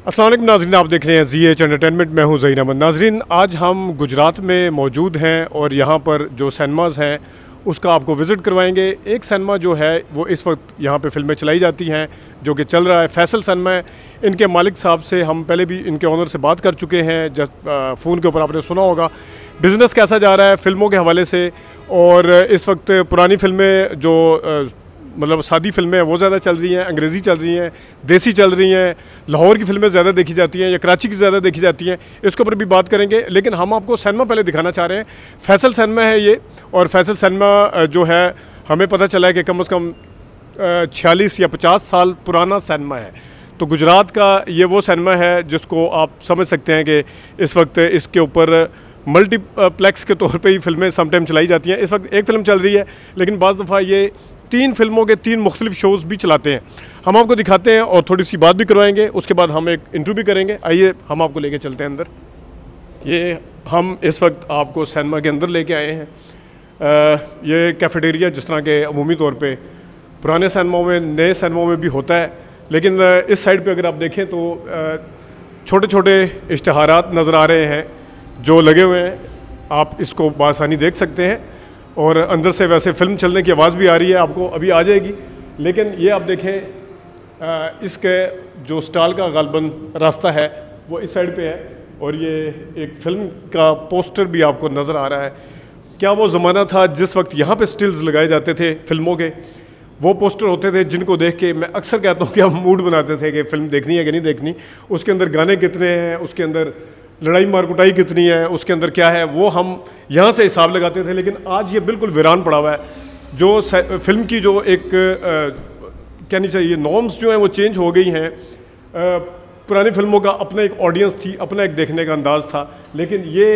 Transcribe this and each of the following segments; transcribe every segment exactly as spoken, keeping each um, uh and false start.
अस्सलाम वालेकुम नाज़रीन, आप देख रहे हैं जी एच एंटरटेनमेंट। मैं हूं ज़हीर अहमद। नाज़रीन, आज हम गुजरात में मौजूद हैं और यहां पर जो सिनेमाज़ हैं उसका आपको विज़िट करवाएंगे। एक सिनेमा जो है वो इस वक्त यहां पे फ़िल्में चलाई जाती हैं, जो कि चल रहा है, फैसल सिनेमा है। इनके मालिक साहब से हम पहले भी इनके ओनर से बात कर चुके हैं, जस्ट फ़ोन के ऊपर आपने सुना होगा बिज़नेस कैसा जा रहा है फ़िल्मों के हवाले से। और इस वक्त पुरानी फ़िल्में जो मतलब सादी फिल्में हैं वो ज़्यादा चल रही हैं, अंग्रेज़ी चल रही हैं, देसी चल रही हैं, लाहौर की फ़िल्में ज़्यादा देखी जाती हैं या कराची की ज़्यादा देखी जाती हैं, इसके ऊपर भी बात करेंगे। लेकिन हम आपको सिनेमा पहले दिखाना चाह रहे हैं। फैसल सिनेमा है ये, और फैसल सिनेमा जो है हमें पता चला है कि कम से कम छियालीस या पचास साल पुराना सिनेमा है। तो गुजरात का ये वो सिनेमा है जिसको आप समझ सकते हैं कि इस वक्त इसके ऊपर मल्टीप्लेक्स के तौर पे ही फिल्में समटाइम चलाई जाती हैं। इस वक्त एक फ़िल्म चल रही है, लेकिन बाज़ दफ़ा ये तीन फिल्मों के तीन मुख्तलिफ शोज़ भी चलाते हैं। हम आपको दिखाते हैं और थोड़ी सी बात भी करवाएंगे, उसके बाद हम एक इंटरव्यू भी करेंगे। आइए हम आपको लेके चलते हैं अंदर। ये हम इस वक्त आपको सिनेमा के अंदर लेके आए हैं। आ, ये कैफेटेरिया जिस तरह के अमूमी तौर पे पुराने सिनेमाओं में, नए सिनेमाओं में भी होता है, लेकिन इस साइड पे अगर आप देखें तो छोटे छोटे इश्तहारात नज़र आ रहे हैं जो लगे हुए हैं। आप इसको बआसानी देख सकते हैं और अंदर से वैसे फ़िल्म चलने की आवाज़ भी आ रही है, आपको अभी आ जाएगी। लेकिन ये आप देखें, इसके जो स्टॉल का गालबन रास्ता है वो इस साइड पे है, और ये एक फ़िल्म का पोस्टर भी आपको नज़र आ रहा है। क्या वो ज़माना था जिस वक्त यहाँ पे स्टिल्स लगाए जाते थे फ़िल्मों के, वो पोस्टर होते थे जिनको देख के मैं अक्सर कहता हूँ कि हम मूड बनाते थे कि फ़िल्म देखनी है कि नहीं देखनी। उसके अंदर गाने कितने हैं, उसके अंदर लड़ाई मारकुटाई कितनी है, उसके अंदर क्या है, वो हम यहाँ से हिसाब लगाते थे। लेकिन आज ये बिल्कुल वीरान पड़ा हुआ है। जो फिल्म की जो एक कहनी चाहिए नॉर्म्स जो हैं वो चेंज हो गई हैं। पुरानी फिल्मों का अपना एक ऑडियंस थी, अपना एक देखने का अंदाज़ था, लेकिन ये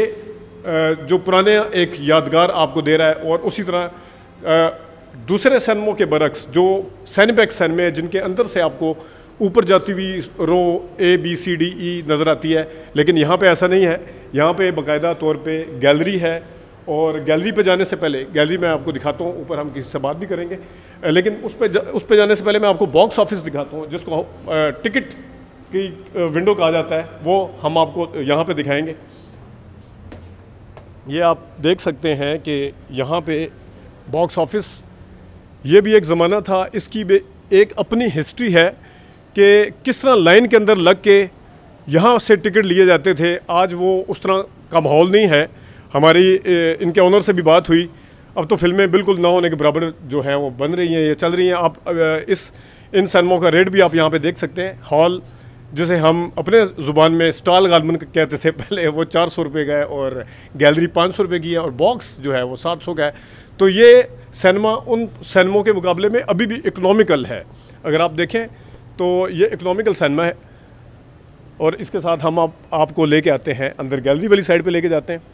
जो पुराने एक यादगार आपको दे रहा है। और उसी तरह दूसरे सिनेमों के बरक्स जो सैनिपैक्स सिनेमे हैं जिनके अंदर से आपको ऊपर जाती हुई रो A B C D E नज़र आती है, लेकिन यहाँ पे ऐसा नहीं है। यहाँ पे बाकायदा तौर पे गैलरी है, और गैलरी पे जाने से पहले, गैलरी मैं आपको दिखाता हूँ, ऊपर हम किसी से बात भी करेंगे, लेकिन उस पे उस पे जाने से पहले मैं आपको बॉक्स ऑफिस दिखाता हूँ, जिसको टिकट की विंडो कहा जाता है। वो हम आपको यहाँ पे दिखाएँगे। ये आप देख सकते हैं कि यहाँ पे बॉक्स ऑफिस, ये भी एक ज़माना था, इसकी भी एक अपनी हिस्ट्री है कि किस तरह लाइन के अंदर लग के यहाँ से टिकट लिए जाते थे। आज वो उस तरह का माहौल नहीं है। हमारी इनके ओनर से भी बात हुई, अब तो फिल्में बिल्कुल ना होने के बराबर जो हैं वो बन रही हैं, ये चल रही हैं। आप इस इन सिनेमाओं का रेट भी आप यहाँ पे देख सकते हैं। हॉल जिसे हम अपने ज़ुबान में स्टॉल गालमन कहते थे पहले, वो चार सौ रुपये का है, और गैलरी पाँच सौ रुपये की है, और बॉक्स जो है वो सात सौ का है। तो ये सिनेमा उन सिनेमों के मुकाबले में अभी भी इकनॉमिकल है। अगर आप देखें तो ये इकनॉमिकल सिनेमा है। और इसके साथ हम आप, आपको लेके आते हैं अंदर, गैलरी वाली साइड पे लेके जाते हैं।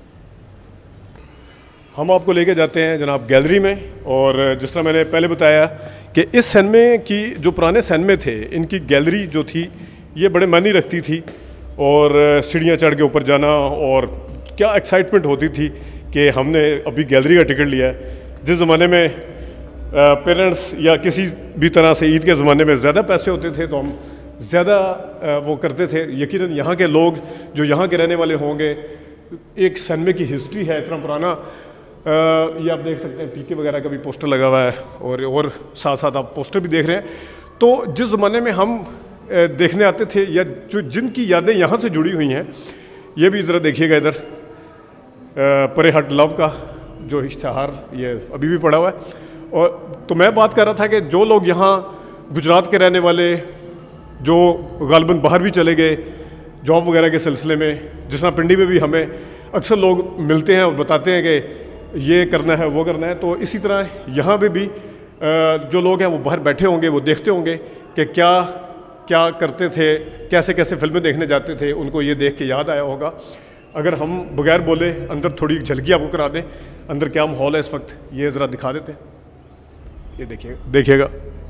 हम आपको लेके जाते हैं जनाब गैलरी में। और जिस तरह मैंने पहले बताया कि इस सिनेमे की जो पुराने सिनेमे थे, इनकी गैलरी जो थी ये बड़े मायने रखती थी, और सीढ़ियाँ चढ़ के ऊपर जाना, और क्या एक्साइटमेंट होती थी कि हमने अभी गैलरी का टिकट लिया है। जिस ज़माने में पेरेंट्स या किसी भी तरह से ईद के ज़माने में ज़्यादा पैसे होते थे तो हम ज़्यादा वो करते थे। यकीनन यहाँ के लोग जो यहाँ के रहने वाले होंगे, एक सिनेमे की हिस्ट्री है इतना पुराना। ये आप देख सकते हैं पीके वगैरह का भी पोस्टर लगा हुआ है, और और साथ साथ आप पोस्टर भी देख रहे हैं। तो जिस ज़माने में हम देखने आते थे, या जो जिनकी यादें यहाँ से जुड़ी हुई हैं, ये भी ज़रा देखिएगा इधर परे हट लव का जो इश्तहार ये अभी भी पड़ा हुआ है। और तो मैं बात कर रहा था कि जो लोग यहाँ गुजरात के रहने वाले, जो गालबन बाहर भी चले गए जॉब वगैरह के सिलसिले में, जिस तरह पिंडी में भी हमें अक्सर लोग मिलते हैं और बताते हैं कि ये करना है वो करना है, तो इसी तरह यहाँ पे भी जो लोग हैं वो बाहर बैठे होंगे, वो देखते होंगे कि क्या क्या करते थे, कैसे कैसे फिल्में देखने जाते थे, उनको ये देख के याद आया होगा। अगर हम बगैर बोले अंदर थोड़ी झलकी आपको करा दें, अंदर क्या माहौल है इस वक्त, ये ज़रा दिखा देते हैं। ये देखिए देखिएगा,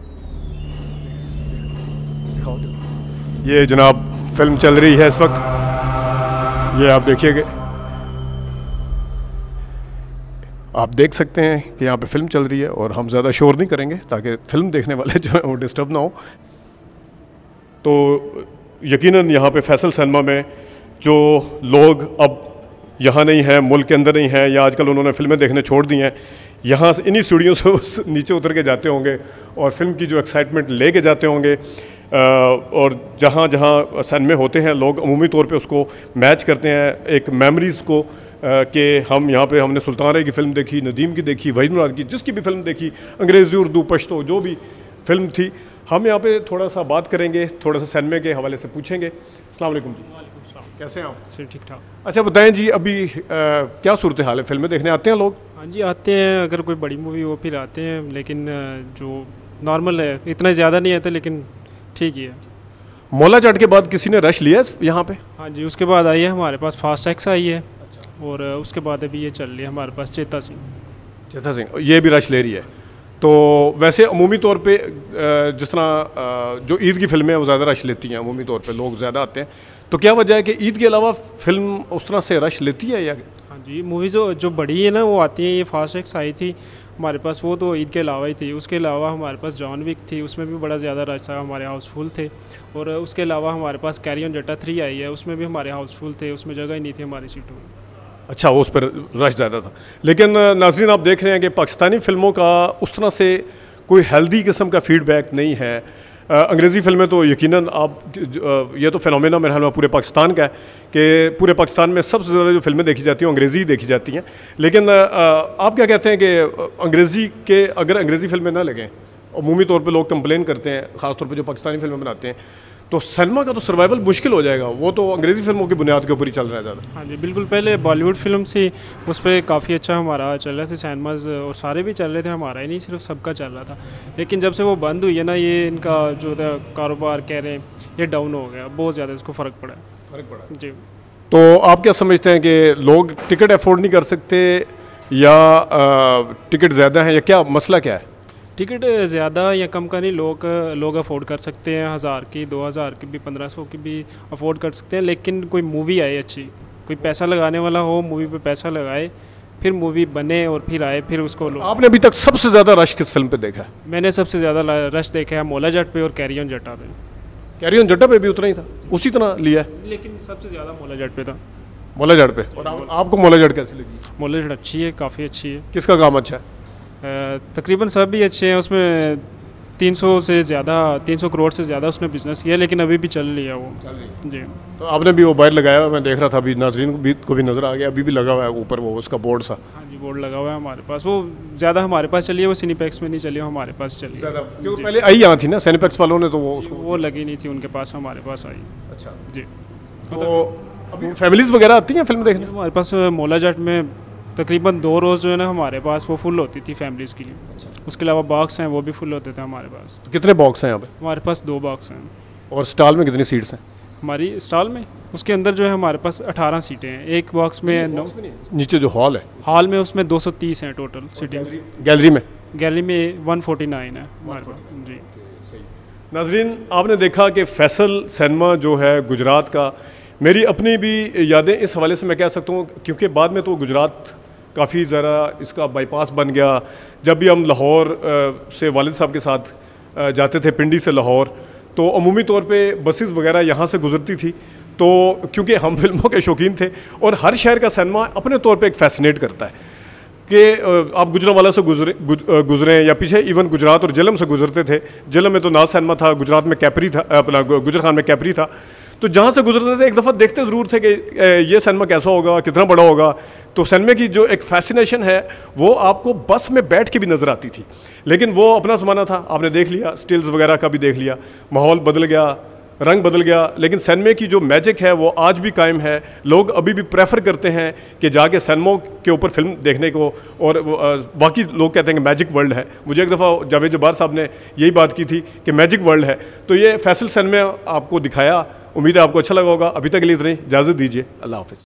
दिखाओ। ये जनाब फिल्म चल रही है इस वक्त, ये आप देखिएगा। आप देख सकते हैं कि यहाँ पे फिल्म चल रही है, और हम ज़्यादा शोर नहीं करेंगे ताकि फ़िल्म देखने वाले जो हैं वो डिस्टर्ब ना हो। तो यकीनन यहाँ पे फैसल सिनेमा में जो लोग अब यहाँ नहीं हैं, मुल्क के अंदर नहीं हैं, या आजकल उन्होंने फ़िल्में देखने छोड़ दी हैं, यहाँ से इन्हीं सीढ़ियों से उस नीचे उतर के जाते होंगे और फिल्म की जो एक्साइटमेंट ले के जाते होंगे। और जहाँ जहाँ सिनेमे होते हैं लोग अमूमी तौर पे उसको मैच करते हैं एक मेमोरीज़ को, कि हम यहाँ पे हमने सुल्तान रे की फ़िल्म देखी, नदीम की देखी, वहीद मुराद की, जिसकी भी फिल्म देखी, अंग्रेज़ी, उर्दू, पश्तो, जो भी फिल्म थी, हम यहाँ पे थोड़ा सा बात करेंगे, थोड़ा सा सिनेमे के हवाले से पूछेंगे। अस्सलाम वालेकुम जी। कैसे हैं आप? सर ठीक ठाक। अच्छा बताएं जी, अभी आ, क्या सूरत हाल है? फिल्में देखने आते हैं लोग? हाँ जी आते हैं, अगर कोई बड़ी मूवी हो फिर आते हैं, लेकिन जो नॉर्मल है इतना ज़्यादा नहीं आते, लेकिन ठीक ही है। मौला जाट के बाद किसी ने रश लिया है यहाँ पे? हाँ जी, उसके बाद आई है हमारे पास फास्ट एक्स आई है। अच्छा। और उसके बाद अभी ये चल रही है हमारे पास चेता सिंह। चेता सिंह ये भी रश ले रही है। तो वैसे अमूमी तौर पे जिस तरह जो ईद की फिल्में हैं वो ज़्यादा रश लेती हैं, अमूमी तौर पे लोग ज़्यादा आते हैं, तो क्या वजह है कि ईद के अलावा फिल्म उस तरह से रश लेती है या? हाँ जी, मूवीज़ जो जो बड़ी है ना वो आती हैं। ये फास्ट एक्स आई थी हमारे पास, वो तो ईद के अलावा ही थी। उसके अलावा हमारे पास जॉन विक थी, उसमें भी बड़ा ज़्यादा रश था, हमारे हाउसफुल थे। और उसके अलावा हमारे पास कैरी ऑन जट्टा थ्री आई है, उसमें भी हमारे हाउसफुल थे, उसमें जगह ही नहीं थी हमारी सीटों में। अच्छा, उस पर रश ज़्यादा था। लेकिन नाज़रीन आप देख रहे हैं कि पाकिस्तानी फ़िल्मों का उस तरह से कोई हेल्दी किस्म का फ़ीडबैक नहीं है। अंग्रेज़ी फ़िल्में तो यकीनन आप, ये तो फिनोमेना मेरे ख्याल में पूरे पाकिस्तान का है कि पूरे पाकिस्तान में सबसे ज़्यादा जो फ़िल्में देखी जाती हैं अंग्रेज़ी ही देखी जाती हैं। लेकिन आप क्या कहते हैं कि अंग्रेज़ी के अगर अंग्रेज़ी फ़िल्में ना लगें, अमूमी तौर पे लोग कंप्लेन करते हैं, ख़ास तौर पे जो पाकिस्तानी फ़िल्में बनाते हैं, तो सिनेमा का तो सर्वाइवल मुश्किल हो जाएगा। वो तो अंग्रेज़ी फिल्मों की बुनियाद के ऊपर ही चल रहा है ज़्यादा। हाँ जी बिल्कुल, पहले बॉलीवुड फिल्म थी, उस पर काफ़ी अच्छा हमारा चल रहा था, सिनेमाज और सारे भी चल रहे थे, हमारा ही नहीं सिर्फ सबका चल रहा था। लेकिन जब से वो बंद हुई है ना, ये इनका जो था कारोबार कह रहे हैं ये डाउन हो गया, बहुत ज़्यादा इसको फ़र्क पड़ा है। फ़र्क पड़ा जी। तो आप क्या समझते हैं कि लोग टिकट अफोर्ड नहीं कर सकते, या टिकट ज़्यादा है, या क्या मसला क्या है? टिकट ज़्यादा या कम का नहीं, लोग लोग अफोर्ड कर सकते हैं, हज़ार की, दो हज़ार की भी, पंद्रह सौ की भी अफोर्ड कर सकते हैं। लेकिन कोई मूवी आए अच्छी, कोई पैसा लगाने वाला हो, मूवी पे पैसा लगाए, फिर मूवी बने और फिर आए, फिर उसको लोग। आपने अभी तक सबसे ज़्यादा रश किस फिल्म पे देखा है? मैंने सबसे ज़्यादा रश देखा है मौला जट पे और कैरी ऑन जट्टा पे। कैरी ऑन जट्टा पे भी उतना ही था, उसी तरह लिया है, लेकिन सबसे ज़्यादा मौला जट पे था। मौला जट पे। और आप, आपको मौला जट कैसी लगी? मौला जट अच्छी है, काफ़ी अच्छी है। किसका काम अच्छा है? तकरीबन सब भी अच्छे हैं। उसमें तीन सौ से ज़्यादा, तीन सौ करोड़ से ज़्यादा उसने बिज़नेस किया, लेकिन अभी भी चल रही है वो। चल रही है जी। तो आपने भी वो बाहर लगाया हुआ, मैं देख रहा था अभी, नाजरीन भी को भी नज़र आ गया, अभी भी लगा हुआ है ऊपर वो उसका बोर्ड सा। हाँ जी, बोर्ड लगा हुआ है हमारे पास। वो ज़्यादा हमारे पास चली है, वो सिनीपैक्स में नहीं चली, वो हमारे पास चली है। क्योंकि पहले आई यहाँ थी ना सिनेपैक्स वालों ने, तो वो उसको वो लगी नहीं थी उनके पास, हमारे पास आई। अच्छा जी। तो अभी फैमिलीज़ वगैरह आती हैं फिल्म देखने? हमारे पास मौला जट में तकरीबन दो रोज़ जो है ना हमारे पास वो फुल होती थी फैमिलीज़ के लिए। अच्छा। उसके अलावा बॉक्स हैं वो भी फुल होते थे हमारे पास। तो कितने बॉक्स हैं यहाँ पे? हमारे पास दो बॉक्स हैं। और स्टॉल में कितनी सीट्स हैं? हमारी स्टॉल में उसके अंदर जो है हमारे पास अठारह सीटें हैं, एक बॉक्स में नौ। नीचे जो हॉल है, हॉल में उसमें दो सौ तीस हैं टोटल सीटिंग। गैलरी में? गैलरी में वन फोर्टी नाइन है हमारे पास। जी। नाजरीन आपने देखा कि फैसल सिनेमा जो है गुजरात का, मेरी अपनी भी यादें इस हवाले से मैं कह सकता हूँ, क्योंकि बाद में तो गुजरात काफ़ी ज़रा इसका बाईपास बन गया। जब भी हम लाहौर से वालिद साहब के साथ जाते थे पिंडी से लाहौर, तो अमूमी तौर पे बसेस वगैरह यहाँ से गुजरती थी। तो क्योंकि हम फिल्मों के शौकीन थे, और हर शहर का सिनेमा अपने तौर पे एक फैसिनेट करता है कि आप गुजरांवाला से गुजरे गुजरें या पीछे इवन गुजरात और जेलम से गुजरते थे। जेलम में तो नाज सिनेमा था, गुजरात में कैपरी था, अपना गुजर खान में कैपरी था। तो जहाँ से गुजरते थे एक दफ़ा देखते ज़रूर थे कि ये सिनेमा कैसा होगा, कितना बड़ा होगा। तो सिनेमा की जो एक फैसिनेशन है वो आपको बस में बैठ के भी नज़र आती थी। लेकिन वो अपना ज़माना था, आपने देख लिया, स्टिल्स वगैरह का भी देख लिया, माहौल बदल गया, रंग बदल गया। लेकिन सिनेमा की जो मैजिक है वो आज भी कायम है। लोग अभी भी प्रेफर करते हैं कि जाके सिनेमा के ऊपर फिल्म देखने को, और बाकी लोग कहते हैं कि मैजिक वर्ल्ड है। मुझे एक दफ़ा जावेद जब्बार साहब ने यही बात की थी कि मैजिक वर्ल्ड है। तो ये फैसल सिनेमा आपको दिखाया, उम्मीद है आपको अच्छा लगा होगा। अभी तक के लिए इतना ही, इजाज़त दीजिए, अल्लाह हाफ़िज़।